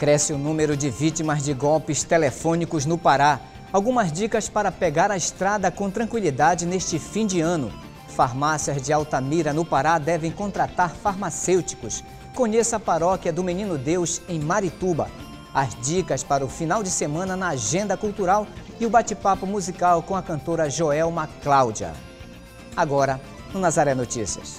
Cresce o número de vítimas de golpes telefônicos no Pará. Algumas dicas para pegar a estrada com tranquilidade neste fim de ano. Farmácias de Altamira, no Pará, devem contratar farmacêuticos. Conheça a paróquia do Menino Deus, em Marituba. As dicas para o final de semana na agenda cultural e o bate-papo musical com a cantora Joelma Cláudia. Agora, no Nazaré Notícias.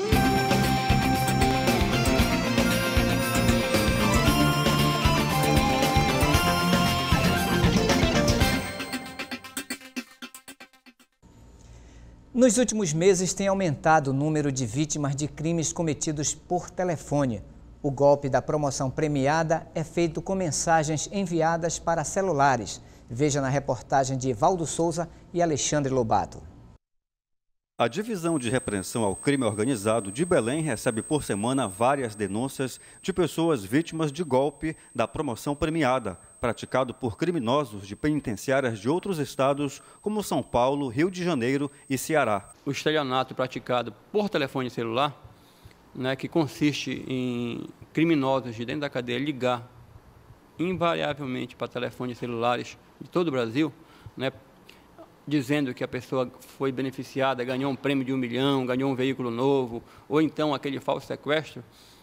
Nos últimos meses tem aumentado o número de vítimas de crimes cometidos por telefone. O golpe da promoção premiada é feito com mensagens enviadas para celulares. Veja na reportagem de Valdo Souza e Alexandre Lobato. A Divisão de Repreensão ao Crime Organizado de Belém recebe por semana várias denúncias de pessoas vítimas de golpe da promoção premiada, praticado por criminosos de penitenciárias de outros estados, como São Paulo, Rio de Janeiro e Ceará. O estelionato praticado por telefone celular, que consiste em criminosos de dentro da cadeia ligar invariavelmente para telefones celulares de todo o Brasil, dizendo que a pessoa foi beneficiada, ganhou um prêmio de 1 milhão, ganhou um veículo novo, ou então aquele falso sequestro,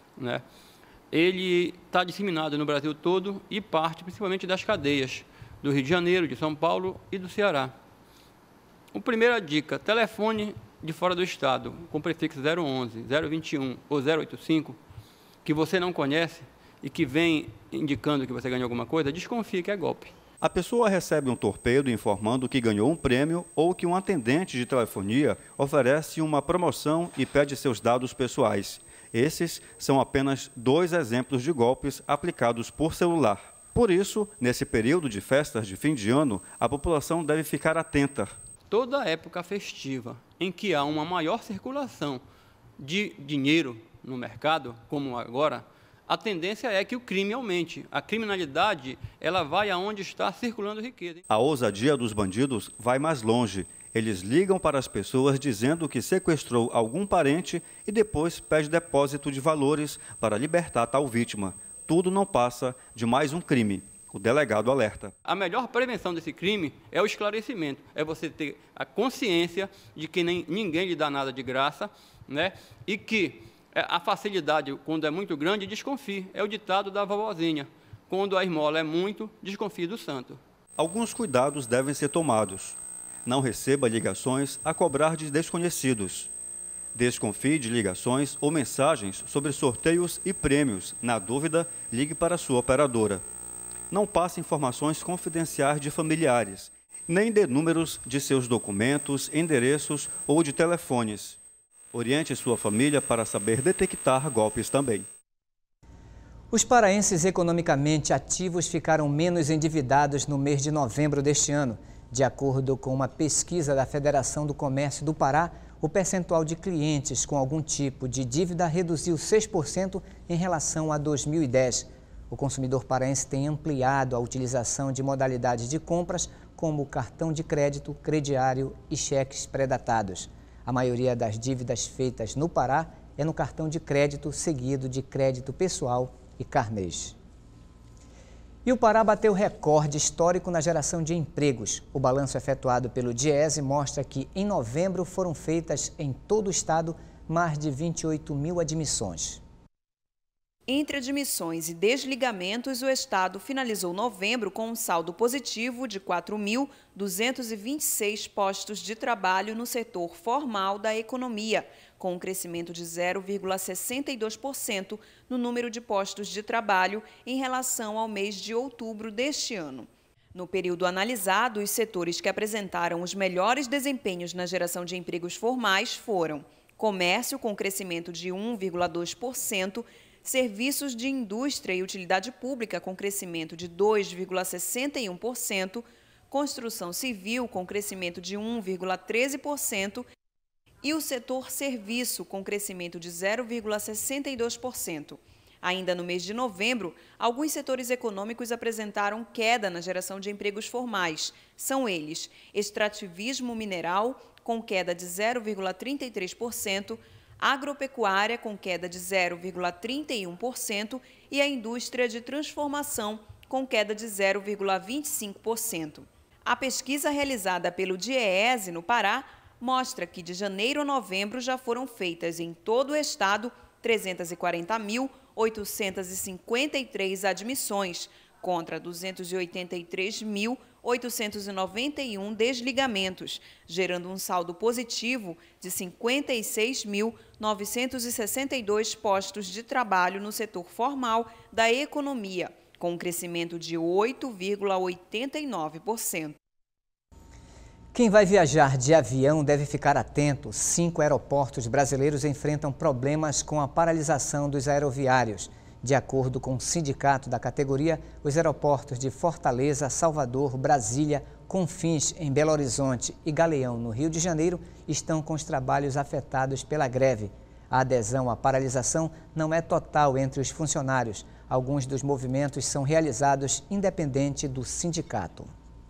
ele está disseminado no Brasil todo e parte principalmente das cadeias do Rio de Janeiro, de São Paulo e do Ceará. A primeira dica: telefone de fora do estado, com prefixo 011, 021 ou 085, que você não conhece e que vem indicando que você ganhou alguma coisa, desconfie que é golpe. A pessoa recebe um torpedo informando que ganhou um prêmio ou que um atendente de telefonia oferece uma promoção e pede seus dados pessoais. Esses são apenas 2 exemplos de golpes aplicados por celular. Por isso, nesse período de festas de fim de ano, a população deve ficar atenta. Toda época festiva em que há uma maior circulação de dinheiro no mercado, como agora, a tendência é que o crime aumente. A criminalidade, ela vai aonde está circulando riqueza. A ousadia dos bandidos vai mais longe. Eles ligam para as pessoas dizendo que sequestrou algum parente e depois pede depósito de valores para libertar tal vítima. Tudo não passa de mais um crime. O delegado alerta. A melhor prevenção desse crime é o esclarecimento. É você ter a consciência de que ninguém lhe dá nada de graça, e que a facilidade, quando é muito grande, desconfie. É o ditado da vovozinha. Quando a esmola é muito, desconfie do santo. Alguns cuidados devem ser tomados. Não receba ligações a cobrar de desconhecidos. Desconfie de ligações ou mensagens sobre sorteios e prêmios. Na dúvida, ligue para a sua operadora. Não passe informações confidenciais de familiares, nem dê números de seus documentos, endereços ou de telefones. Oriente sua família para saber detectar golpes também. Os paraenses economicamente ativos ficaram menos endividados no mês de novembro deste ano. De acordo com uma pesquisa da Federação do Comércio do Pará, o percentual de clientes com algum tipo de dívida reduziu 6% em relação a 2010. O consumidor paraense tem ampliado a utilização de modalidades de compras como cartão de crédito, crediário e cheques pré-datados. A maioria das dívidas feitas no Pará é no cartão de crédito, seguido de crédito pessoal e carnês. E o Pará bateu recorde histórico na geração de empregos. O balanço efetuado pelo Diese mostra que em novembro foram feitas em todo o estado mais de 28 mil admissões. Entre admissões e desligamentos, o Estado finalizou novembro com um saldo positivo de 4.226 postos de trabalho no setor formal da economia, com um crescimento de 0,62% no número de postos de trabalho em relação ao mês de outubro deste ano. No período analisado, os setores que apresentaram os melhores desempenhos na geração de empregos formais foram comércio, com crescimento de 1,2%, serviços de indústria e utilidade pública com crescimento de 2,61%, construção civil com crescimento de 1,13% e o setor serviço com crescimento de 0,62%. Ainda no mês de novembro, alguns setores econômicos apresentaram queda na geração de empregos formais. São eles: extrativismo mineral, com queda de 0,33%, agropecuária com queda de 0,31% e a indústria de transformação, com queda de 0,25%. A pesquisa realizada pelo DIEESE no Pará mostra que de janeiro a novembro já foram feitas em todo o estado 340.853 admissões, contra 283.891 desligamentos, gerando um saldo positivo de 56.962 postos de trabalho no setor formal da economia, com um crescimento de 8,89%. Quem vai viajar de avião deve ficar atento. 5 aeroportos brasileiros enfrentam problemas com a paralisação dos aeroviários. De acordo com o sindicato da categoria, os aeroportos de Fortaleza, Salvador, Brasília, Confins, em Belo Horizonte e Galeão, no Rio de Janeiro, estão com os trabalhos afetados pela greve. A adesão à paralisação não é total entre os funcionários. Alguns dos movimentos são realizados independente do sindicato.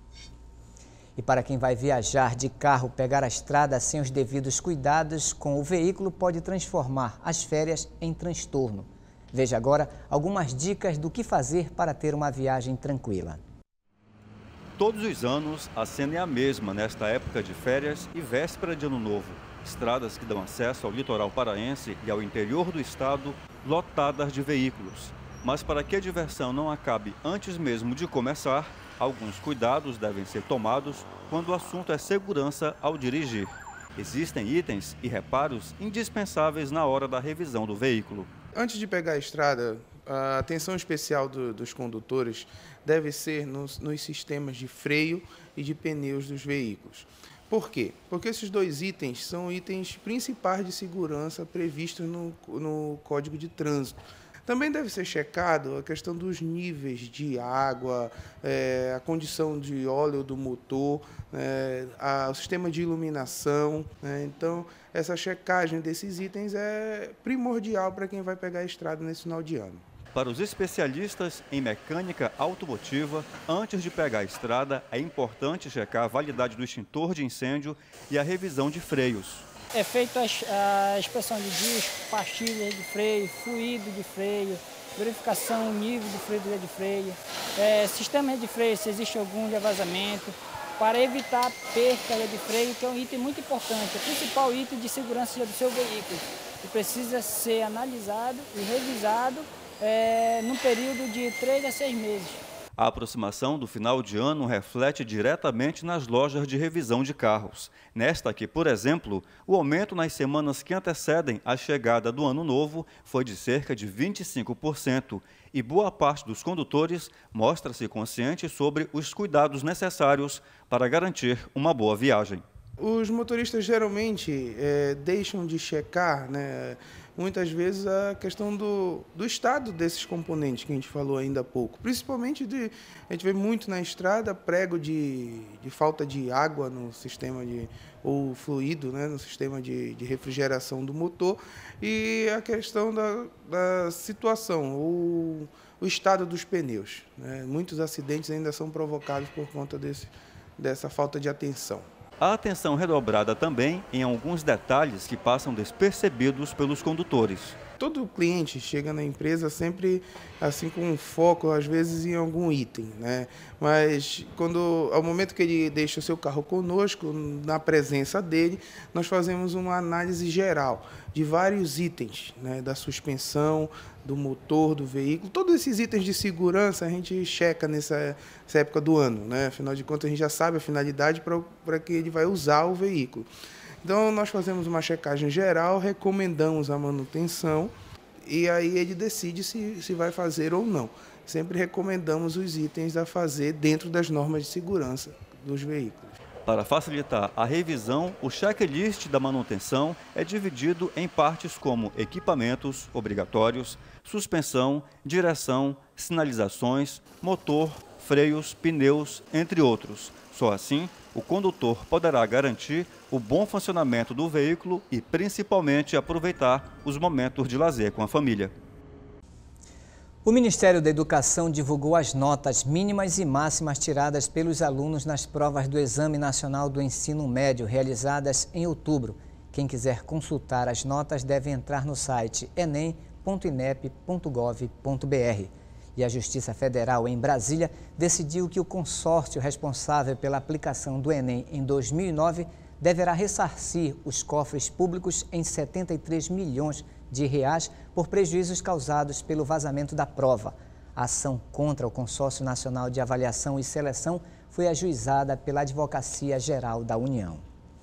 E para quem vai viajar de carro, pegar a estrada sem os devidos cuidados com o veículo pode transformar as férias em transtorno. Veja agora algumas dicas do que fazer para ter uma viagem tranquila. Todos os anos, a cena é a mesma nesta época de férias e véspera de Ano Novo. Estradas que dão acesso ao litoral paraense e ao interior do estado lotadas de veículos. Mas para que a diversão não acabe antes mesmo de começar, alguns cuidados devem ser tomados quando o assunto é segurança ao dirigir. Existem itens e reparos indispensáveis na hora da revisão do veículo. Antes de pegar a estrada, a atenção especial dos condutores deve ser nos sistemas de freio e de pneus dos veículos. Por quê? Porque esses dois itens são itens principais de segurança previstos no Código de Trânsito. Também deve ser checado a questão dos níveis de água, a condição de óleo do motor, o sistema de iluminação. Então, essa checagem desses itens é primordial para quem vai pegar a estrada nesse final de ano. Para os especialistas em mecânica automotiva, antes de pegar a estrada, é importante checar a validade do extintor de incêndio e a revisão de freios. É feita a inspeção de disco, pastilhas de freio, fluido de freio, verificação nível de fluido de freio, sistema de freio, se existe algum de vazamento, para evitar perca de freio, que é um item muito importante, é o principal item de segurança do seu veículo, que precisa ser analisado e revisado num período de 3 a 6 meses. A aproximação do final de ano reflete diretamente nas lojas de revisão de carros. Nesta aqui, por exemplo, o aumento nas semanas que antecedem a chegada do Ano Novo foi de cerca de 25% e boa parte dos condutores mostra-se consciente sobre os cuidados necessários para garantir uma boa viagem. Os motoristas geralmente deixam de checar, muitas vezes a questão do estado desses componentes que a gente falou ainda há pouco. Principalmente, a gente vê muito na estrada prego de falta de água no sistema ou fluido, no sistema de refrigeração do motor, e a questão da situação, o estado dos pneus. Muitos acidentes ainda são provocados por conta dessa falta de atenção. A atenção redobrada também em alguns detalhes que passam despercebidos pelos condutores. Todo cliente chega na empresa sempre assim com um foco, às vezes, em algum item, Mas ao momento que ele deixa o seu carro conosco, na presença dele, nós fazemos uma análise geral de vários itens, da suspensão, do motor, do veículo. Todos esses itens de segurança a gente checa nessa época do ano, Afinal de contas, a gente já sabe a finalidade para que ele vai usar o veículo. Então, nós fazemos uma checagem geral, recomendamos a manutenção e aí ele decide se vai fazer ou não. Sempre recomendamos os itens a fazer dentro das normas de segurança dos veículos. Para facilitar a revisão, o checklist da manutenção é dividido em partes como equipamentos obrigatórios, suspensão, direção, sinalizações, motor, freios, pneus, entre outros. Só assim, o condutor poderá garantir o bom funcionamento do veículo e, principalmente, aproveitar os momentos de lazer com a família. O Ministério da Educação divulgou as notas mínimas e máximas tiradas pelos alunos nas provas do Exame Nacional do Ensino Médio, realizadas em outubro. Quem quiser consultar as notas deve entrar no site enem.gov.br enem.inep.gov.br. E a Justiça Federal em Brasília decidiu que o consórcio responsável pela aplicação do Enem em 2009 deverá ressarcir os cofres públicos em 73 milhões de reais por prejuízos causados pelo vazamento da prova. A ação contra o Consórcio Nacional de Avaliação e Seleção foi ajuizada pela Advocacia Geral da União.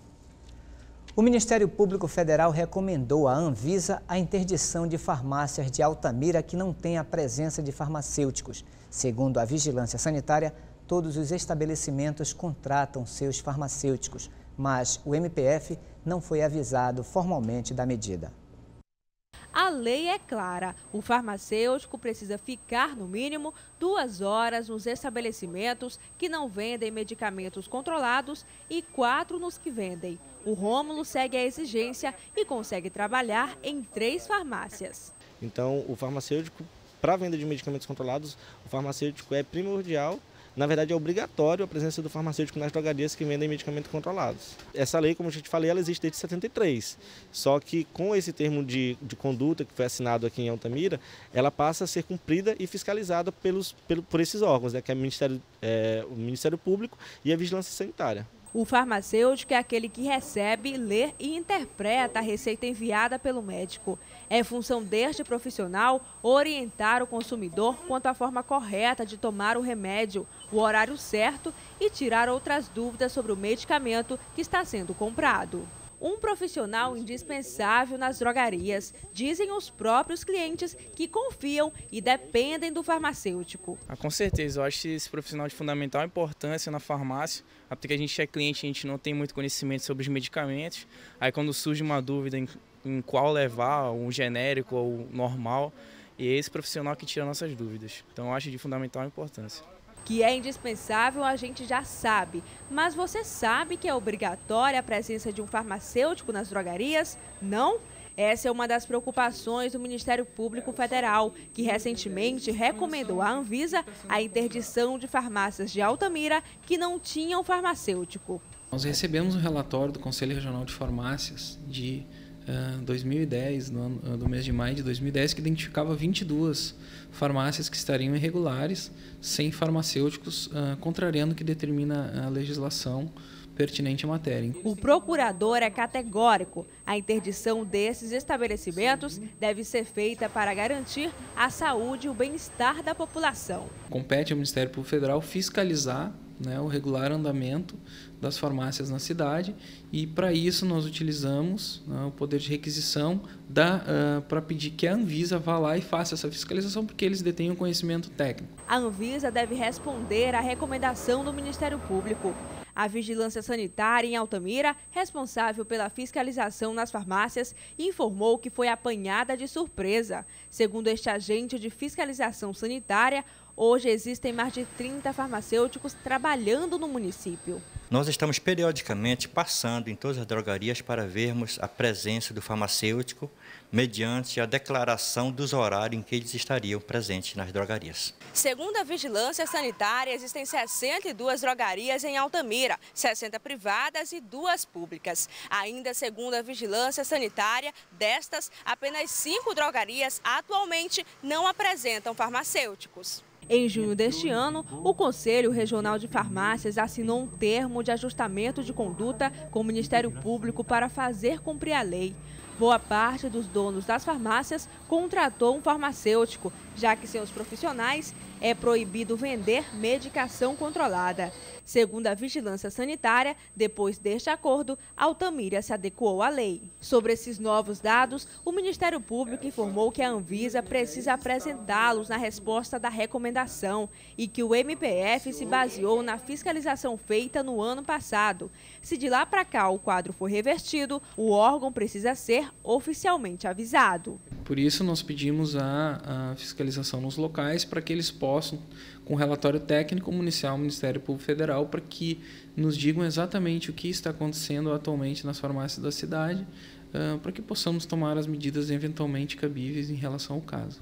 O Ministério Público Federal recomendou à Anvisa a interdição de farmácias de Altamira que não têm a presença de farmacêuticos. Segundo a Vigilância Sanitária, todos os estabelecimentos contratam seus farmacêuticos, mas o MPF não foi avisado formalmente da medida. A lei é clara, o farmacêutico precisa ficar no mínimo 2 horas nos estabelecimentos que não vendem medicamentos controlados e 4 nos que vendem. O Rômulo segue a exigência e consegue trabalhar em 3 farmácias. Então, o farmacêutico, para a venda de medicamentos controlados, o farmacêutico é primordial. Na verdade, é obrigatório a presença do farmacêutico nas drogarias que vendem medicamentos controlados. Essa lei, como a gente falei, ela existe desde 73. Só que com esse termo de conduta que foi assinado aqui em Altamira, ela passa a ser cumprida e fiscalizada por esses órgãos, né, que é o Ministério Público e a Vigilância Sanitária. O farmacêutico é aquele que recebe, lê e interpreta a receita enviada pelo médico. É função deste profissional orientar o consumidor quanto à forma correta de tomar o remédio, o horário certo e tirar outras dúvidas sobre o medicamento que está sendo comprado. Um profissional indispensável nas drogarias, dizem os próprios clientes que confiam e dependem do farmacêutico. Com certeza, eu acho esse profissional de fundamental importância na farmácia, porque a gente é cliente, a gente não tem muito conhecimento sobre os medicamentos, aí quando surge uma dúvida em qual levar, um genérico ou normal, e é esse profissional que tira nossas dúvidas. Então eu acho de fundamental importância. Que é indispensável, a gente já sabe. Mas você sabe que é obrigatória a presença de um farmacêutico nas drogarias? Não? Essa é uma das preocupações do Ministério Público Federal, que recentemente recomendou à Anvisa a interdição de farmácias de Altamira que não tinham farmacêutico. Nós recebemos um relatório do Conselho Regional de Farmácias de 2010, do mês de maio de 2010, que identificava 22 farmácias que estariam irregulares, sem farmacêuticos, contrariando o que determina a legislação pertinente à matéria. O procurador é categórico. A interdição desses estabelecimentos deve ser feita para garantir a saúde e o bem-estar da população. Compete ao Ministério Público Federal fiscalizar o regular andamento das farmácias na cidade e, para isso, nós utilizamos o poder de requisição para pedir que a Anvisa vá lá e faça essa fiscalização, porque eles detêm o conhecimento técnico. A Anvisa deve responder à recomendação do Ministério Público. A Vigilância Sanitária em Altamira, responsável pela fiscalização nas farmácias, informou que foi apanhada de surpresa. Segundo este agente de fiscalização sanitária, hoje existem mais de 30 farmacêuticos trabalhando no município. Nós estamos periodicamente passando em todas as drogarias para vermos a presença do farmacêutico mediante a declaração dos horários em que eles estariam presentes nas drogarias. Segundo a Vigilância Sanitária, existem 62 drogarias em Altamira, 60 privadas e 2 públicas. Ainda segundo a Vigilância Sanitária, destas, apenas 5 drogarias atualmente não apresentam farmacêuticos. Em junho deste ano, o Conselho Regional de Farmácias assinou um termo de ajustamento de conduta com o Ministério Público para fazer cumprir a lei. Boa parte dos donos das farmácias contratou um farmacêutico, já que seus profissionais é proibido vender medicação controlada. Segundo a Vigilância Sanitária, depois deste acordo, Altamira se adequou à lei. Sobre esses novos dados, o Ministério Público informou que a Anvisa precisa apresentá-los na resposta da recomendação e que o MPF se baseou na fiscalização feita no ano passado. Se de lá para cá o quadro for revertido, o órgão precisa ser oficialmente avisado. Por isso, nós pedimos a fiscalização nos locais para que eles possam, com relatório técnico, municiar o Ministério Público Federal para que nos digam exatamente o que está acontecendo atualmente nas farmácias da cidade, para que possamos tomar as medidas eventualmente cabíveis em relação ao caso.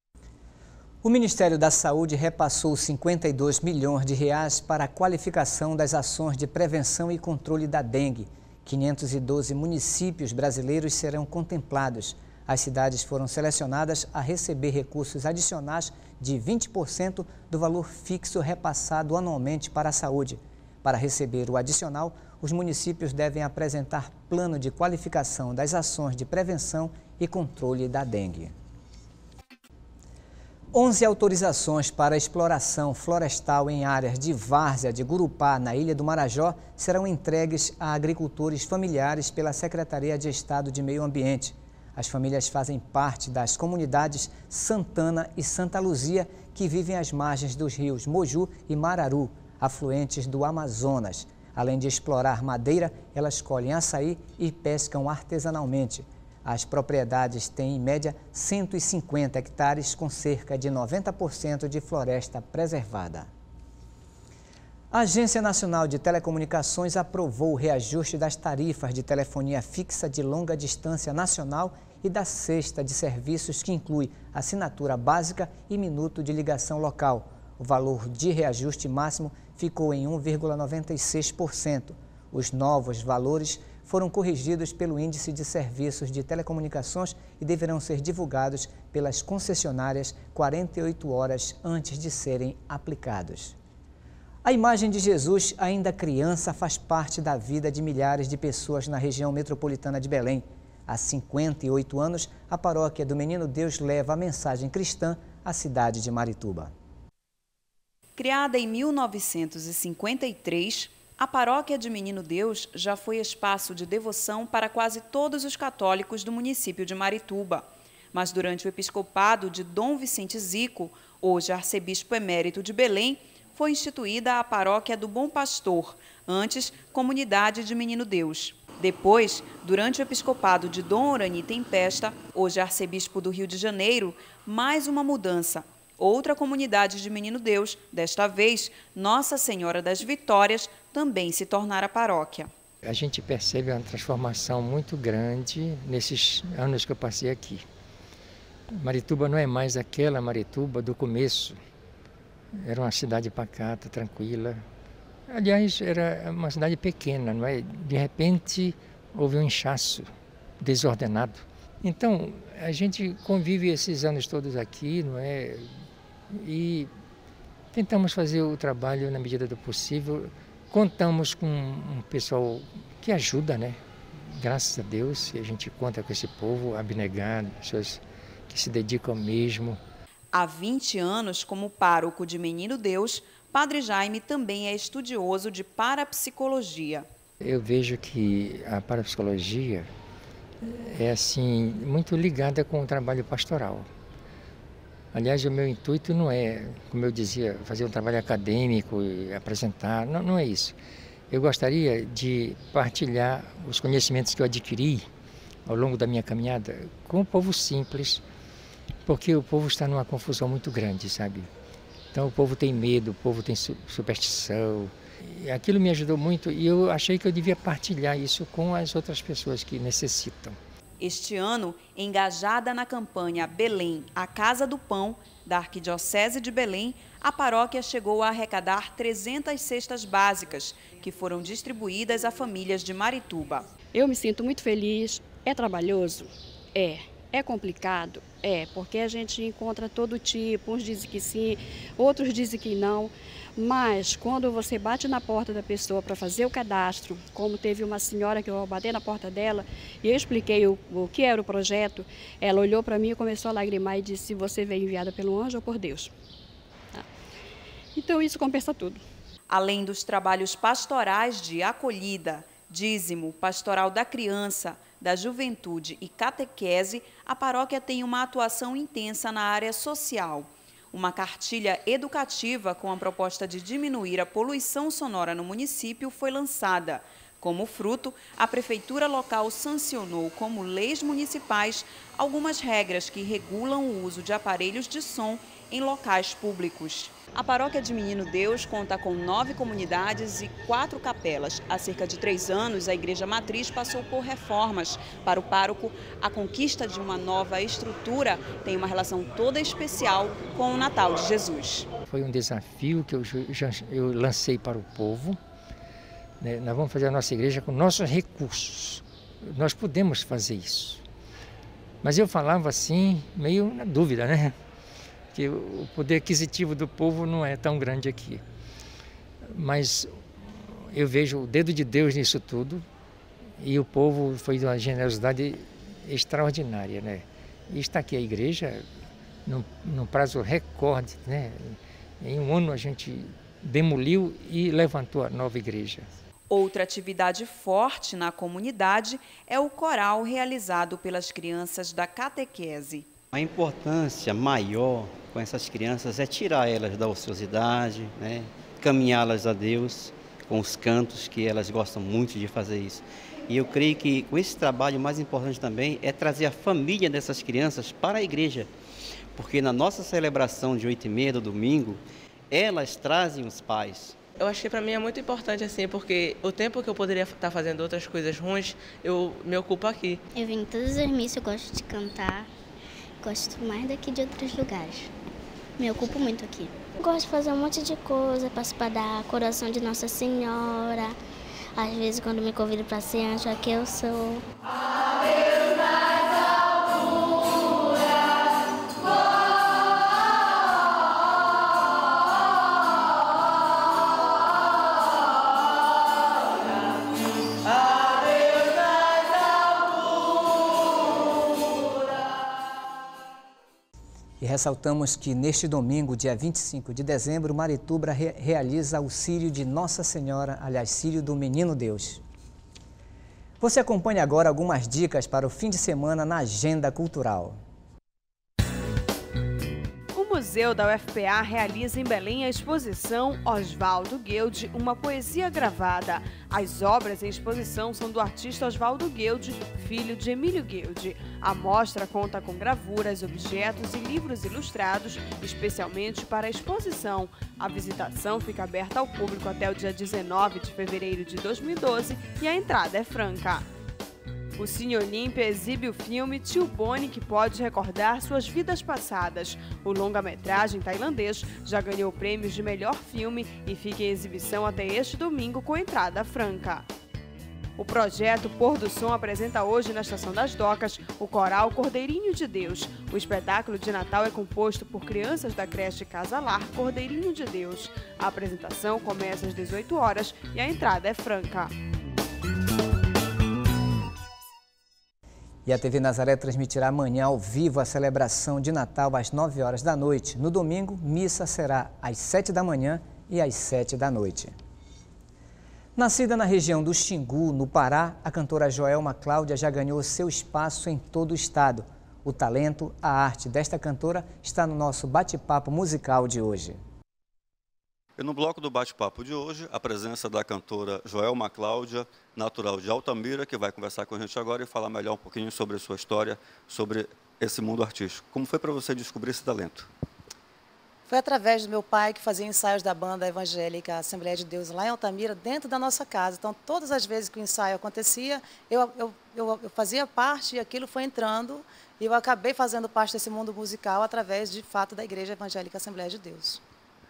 O Ministério da Saúde repassou 52 milhões de reais para a qualificação das ações de prevenção e controle da dengue. 512 municípios brasileiros serão contemplados. As cidades foram selecionadas a receber recursos adicionais de 20% do valor fixo repassado anualmente para a saúde. Para receber o adicional, os municípios devem apresentar plano de qualificação das ações de prevenção e controle da dengue. 11 autorizações para exploração florestal em áreas de várzea de Gurupá, na Ilha do Marajó, serão entregues a agricultores familiares pela Secretaria de Estado de Meio Ambiente. As famílias fazem parte das comunidades Santana e Santa Luzia, que vivem às margens dos rios Moju e Mararu, afluentes do Amazonas. Além de explorar madeira, elas colhem açaí e pescam artesanalmente. As propriedades têm, em média, 150 hectares, com cerca de 90% de floresta preservada. A Agência Nacional de Telecomunicações aprovou o reajuste das tarifas de telefonia fixa de longa distância nacional e da cesta de serviços, que inclui assinatura básica e minuto de ligação local. O valor de reajuste máximo ficou em 1,96%. Os novos valores foram corrigidos pelo Índice de Serviços de Telecomunicações e deverão ser divulgados pelas concessionárias 48 horas antes de serem aplicados. A imagem de Jesus, ainda criança, faz parte da vida de milhares de pessoas na região metropolitana de Belém. Há 58 anos, a paróquia do Menino Deus leva a mensagem cristã à cidade de Marituba. Criada em 1953, a paróquia de Menino Deus já foi espaço de devoção para quase todos os católicos do município de Marituba. Mas durante o episcopado de Dom Vicente Zico, hoje arcebispo emérito de Belém, foi instituída a paróquia do Bom Pastor, antes comunidade de Menino Deus. Depois, durante o episcopado de Dom Orani Tempesta, hoje arcebispo do Rio de Janeiro, mais uma mudança. Outra comunidade de Menino Deus, desta vez Nossa Senhora das Vitórias, também se tornara paróquia. A gente percebe uma transformação muito grande nesses anos que eu passei aqui. Marituba não é mais aquela Marituba do começo. Era uma cidade pacata, tranquila. Aliás, era uma cidade pequena, não é? De repente, houve um inchaço desordenado. Então, a gente convive esses anos todos aqui, não é? E tentamos fazer o trabalho na medida do possível. Contamos com um pessoal que ajuda, né? Graças a Deus, a gente conta com esse povo abnegado, pessoas que se dedicam mesmo. Há 20 anos, como pároco de Menino Deus, Padre Jaime também é estudioso de parapsicologia. Eu vejo que a parapsicologia é assim muito ligada com o trabalho pastoral. Aliás, o meu intuito não é, como eu dizia, fazer um trabalho acadêmico e apresentar, não é isso. Eu gostaria de partilhar os conhecimentos que eu adquiri ao longo da minha caminhada com o povo simples, porque o povo está numa confusão muito grande, sabe? Então o povo tem medo, o povo tem superstição. E aquilo me ajudou muito e eu achei que eu devia partilhar isso com as outras pessoas que necessitam. Este ano, engajada na campanha Belém, a Casa do Pão, da Arquidiocese de Belém, a paróquia chegou a arrecadar 300 cestas básicas, que foram distribuídas a famílias de Marituba. Eu me sinto muito feliz. É trabalhoso? É complicado? Porque a gente encontra todo tipo, uns dizem que sim, outros dizem que não. Mas quando você bate na porta da pessoa para fazer o cadastro, como teve uma senhora que eu bati na porta dela e eu expliquei o que era o projeto, ela olhou para mim e começou a lagrimar e disse: você veio enviada pelo anjo ou por Deus? Então isso compensa tudo. Além dos trabalhos pastorais de acolhida, dízimo, pastoral da criança, da juventude e catequese, a paróquia tem uma atuação intensa na área social. Uma cartilha educativa com a proposta de diminuir a poluição sonora no município foi lançada. Como fruto, a prefeitura local sancionou como leis municipais algumas regras que regulam o uso de aparelhos de som em locais públicos. A paróquia de Menino Deus conta com 9 comunidades e 4 capelas. Há cerca de 3 anos, a Igreja Matriz passou por reformas. Para o pároco, a conquista de uma nova estrutura tem uma relação toda especial com o Natal de Jesus. Foi um desafio que eu lancei para o povo. Nós vamos fazer a nossa igreja com nossos recursos. Nós podemos fazer isso. Mas eu falava assim, meio na dúvida, né? Que o poder aquisitivo do povo não é tão grande aqui. Mas eu vejo o dedo de Deus nisso tudo, e o povo foi de uma generosidade extraordinária, né? E está aqui a igreja, num prazo recorde, né? Em um ano a gente demoliu e levantou a nova igreja. Outra atividade forte na comunidade é o coral realizado pelas crianças da catequese. A importância maior com essas crianças é tirar elas da ociosidade, né? Caminhá-las a Deus com os cantos, que elas gostam muito de fazer isso. E eu creio que com esse trabalho o mais importante também é trazer a família dessas crianças para a igreja, porque na nossa celebração de 8h30 do domingo, elas trazem os pais. Eu acho que para mim é muito importante assim, porque o tempo que eu poderia estar fazendo outras coisas ruins, eu me ocupo aqui. Eu vim em todas as missas, eu gosto de cantar, gosto mais daqui de outros lugares. Me ocupo muito aqui. Gosto de fazer um monte de coisa, participar da Coração de Nossa Senhora. Às vezes quando me convidam para ser anjo, aqui eu sou. E ressaltamos que neste domingo, dia 25 de dezembro, Marituba realiza o Círio de Nossa Senhora, aliás, Círio do Menino Deus. Você acompanha agora algumas dicas para o fim de semana na agenda cultural. O Museu da UFPA realiza em Belém a exposição Oswaldo Guilde, uma poesia gravada. As obras em exposição são do artista Oswaldo Guilde, filho de Emílio Guilde. A mostra conta com gravuras, objetos e livros ilustrados, especialmente para a exposição. A visitação fica aberta ao público até o dia 19 de fevereiro de 2012 e a entrada é franca. O Cine Olímpia exibe o filme Tio Boni, que pode recordar suas vidas passadas. O longa-metragem tailandês já ganhou prêmios de melhor filme e fica em exibição até este domingo com entrada franca. O projeto Pôr do Som apresenta hoje na Estação das Docas o coral Cordeirinho de Deus. O espetáculo de Natal é composto por crianças da creche Casa Lar Cordeirinho de Deus. A apresentação começa às 18 horas e a entrada é franca. E a TV Nazaré transmitirá amanhã ao vivo a celebração de Natal às 9 horas da noite. No domingo, missa será às 7 da manhã e às 7 da noite. Nascida na região do Xingu, no Pará, a cantora Joelma Cláudia já ganhou seu espaço em todo o estado. O talento, a arte desta cantora está no nosso bate-papo musical de hoje. E no bloco do bate-papo de hoje, a presença da cantora Joelma Cláudia, natural de Altamira, que vai conversar com a gente agora e falar melhor um pouquinho sobre a sua história, sobre esse mundo artístico. Como foi para você descobrir esse talento? Foi através do meu pai, que fazia ensaios da banda evangélica Assembleia de Deus lá em Altamira, dentro da nossa casa. Então, todas as vezes que o ensaio acontecia, eu fazia parte e aquilo foi entrando. E eu acabei fazendo parte desse mundo musical através, de fato, da Igreja Evangélica Assembleia de Deus.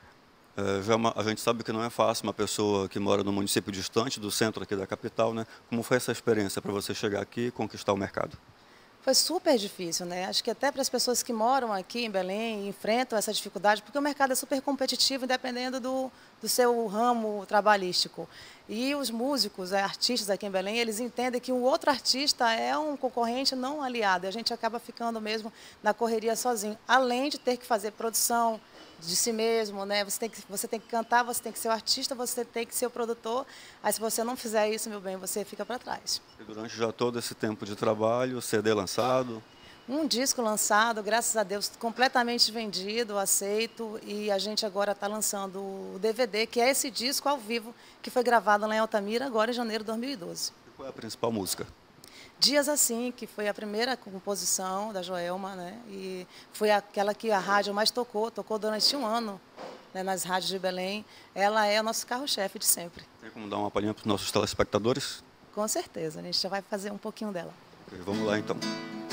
A gente sabe que não é fácil uma pessoa que mora num município distante do centro aqui da capital, né? Como foi essa experiência para você chegar aqui e conquistar o mercado? Foi super difícil, né? Acho que até para as pessoas que moram aqui em Belém enfrentam essa dificuldade, porque o mercado é super competitivo, dependendo do seu ramo trabalhístico. E os músicos, artistas aqui em Belém, eles entendem que um outro artista é um concorrente não aliado. E a gente acaba ficando mesmo na correria sozinho, além de ter que fazer produção de si mesmo, né? Você tem que cantar, você tem que ser o artista, você tem que ser o produtor. Aí, se você não fizer isso, meu bem, você fica para trás. E durante já todo esse tempo de trabalho, CD lançado? Um disco lançado, graças a Deus, completamente vendido, aceito. E a gente agora está lançando o DVD, que é esse disco ao vivo, que foi gravado lá em Altamira, agora em janeiro de 2012. E qual é a principal música? Dias Assim, que foi a primeira composição da Joelma, né? E foi aquela que a rádio mais tocou durante um ano, né, nas rádios de Belém. Ela é o nosso carro-chefe de sempre. Tem como dar uma palhinha para os nossos telespectadores? Com certeza, a gente já vai fazer um pouquinho dela. Vamos lá, então.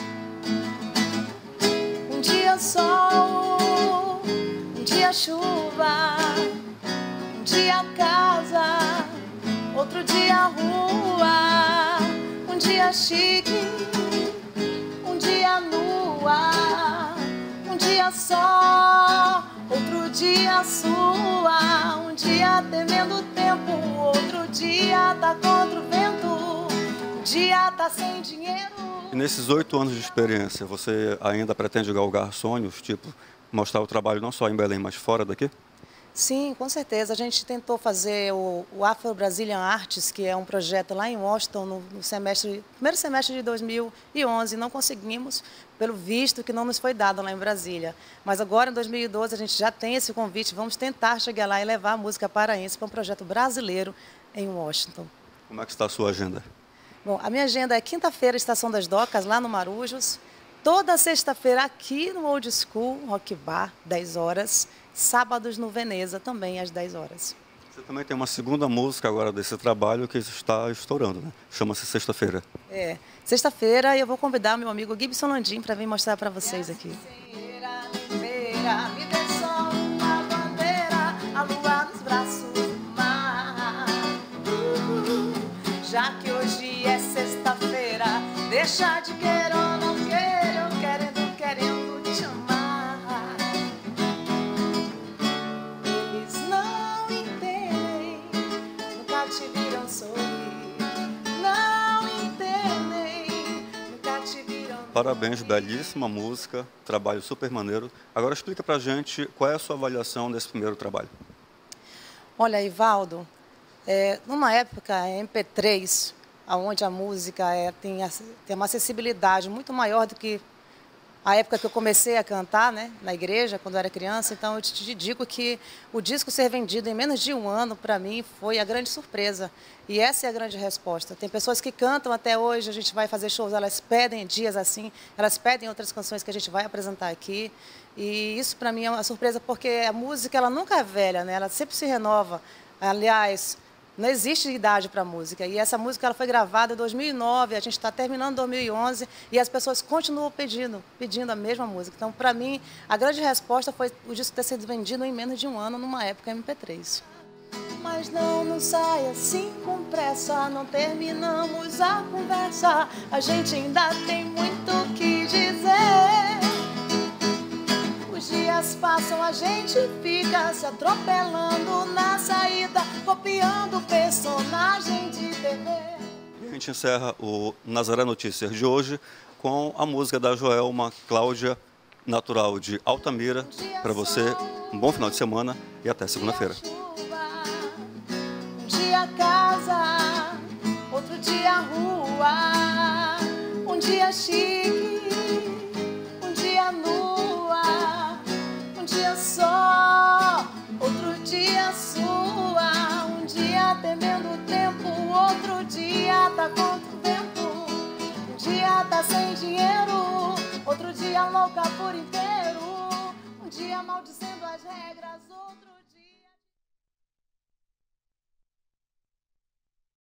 Um dia sol, um dia chuva, um dia casa, outro dia rua. Um dia chique, um dia noite. dia só, outro dia sua. Um dia temendo o tempo, outro dia tá contra o vento. Um dia tá sem dinheiro. E nesses 8 anos de experiência, você ainda pretende galgar sonhos, tipo mostrar o trabalho não só em Belém, mas fora daqui? Sim, com certeza. A gente tentou fazer o Afro-Brazilian Arts, que é um projeto lá em Washington, no primeiro semestre de 2011. Não conseguimos, pelo visto que não nos foi dado lá em Brasília. Mas agora, em 2012, a gente já tem esse convite. Vamos tentar chegar lá e levar a música paraense para um projeto brasileiro em Washington. Como é que está a sua agenda? Bom, a minha agenda é quinta-feira, Estação das Docas, lá no Marujos. Toda sexta-feira aqui no Old School, Rock Bar, 10 horas. Sábados no Veneza, também às 10 horas. Você também tem uma segunda música agora desse trabalho que está estourando, né? Chama-se Sexta-feira. É, sexta-feira eu vou convidar meu amigo Gibson Landim para vir mostrar para vocês aqui. Me dê só uma bandeira, a lua nos braços do mar. Já que hoje é sexta-feira, deixa de querer ou não querer, eu querendo te amar. Eles não entendem, nunca te viram sorrir. Não entendem, nunca te viram. Parabéns, belíssima música, trabalho super maneiro. Agora explica pra gente qual é a sua avaliação desse primeiro trabalho. Olha, Ivaldo, numa época MP3, onde a música tem uma acessibilidade muito maior do que a época que eu comecei a cantar, né, na igreja, quando eu era criança. Então, eu te digo que o disco ser vendido em menos de um ano, para mim, foi a grande surpresa. E essa é a grande resposta. Tem pessoas que cantam até hoje, a gente vai fazer shows, elas pedem dias assim, elas pedem outras canções que a gente vai apresentar aqui. E isso, para mim, é uma surpresa, porque a música ela nunca é velha, né? Ela sempre se renova. Aliás, não existe idade para música. E essa música ela foi gravada em 2009, a gente está terminando 2011 e as pessoas continuam pedindo a mesma música. Então, para mim, a grande resposta foi o disco ter sido vendido em menos de um ano, numa época MP3. Mas não sai assim com pressa, não terminamos a conversa. A gente ainda tem muito o que dizer. Os dias passam, a gente fica se atropelando na saída, copiando personagem de TV. A gente encerra o Nazaré Notícias de hoje com a música da Joelma Cláudia, natural de Altamira. Para você, um bom final de semana e até segunda-feira. Um dia casa, outro dia rua, um dia chique, um dia nua, um dia só, outro dia sua, um dia temendo o tempo, outro dia tá contra o vento, um dia tá sem dinheiro, outro dia louca por inteiro, um dia maldizendo as regras, outro dia...